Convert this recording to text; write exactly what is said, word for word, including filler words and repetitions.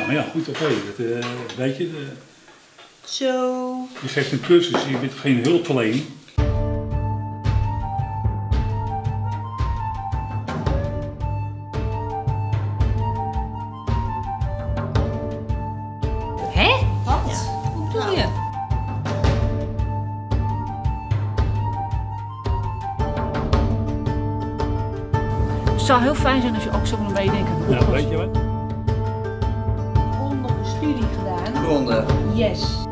maar ja, goed, oké. Okay. Uh, weet je, de... Zo. Je geeft een cursus, je bent geen hulpverlening. Hè? Wat? Ja. Hoe bedoel je? Het zou heel fijn zijn als je ook zo wil meedenken. Nou, weet je wat? Grondige studie gedaan. Grondig. Yes.